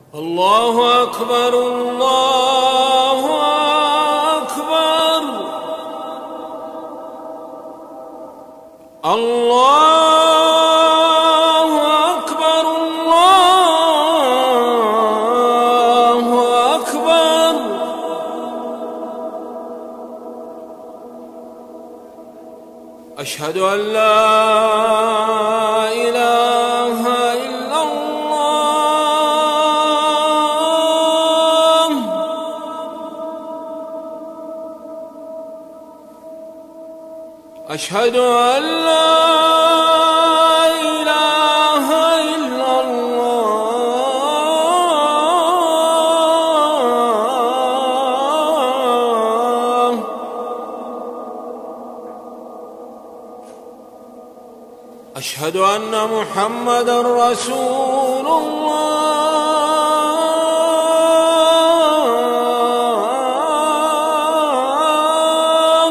الله أكبر الله أكبر الله أكبر الله أكبر أشهد أن لا إله إلا الله أشهد أن لا إله إلا الله أشهد أن محمدًا رسول الله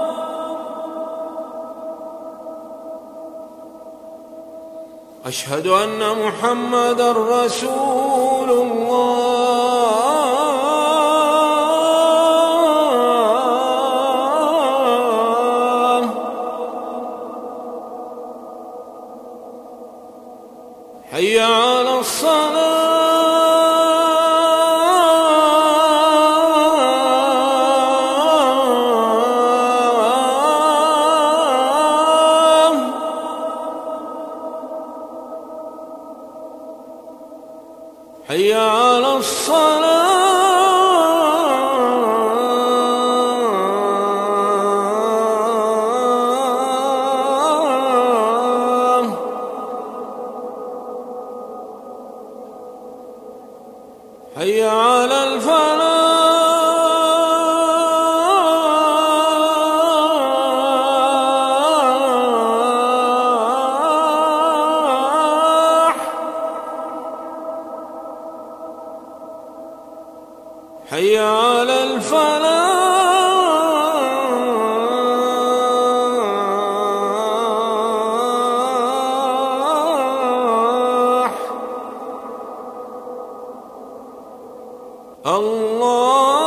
أشهد أن محمدًا رسول الله حي على الصلاة حي على الصلاة حي على الفلاح حي على الفلاح الله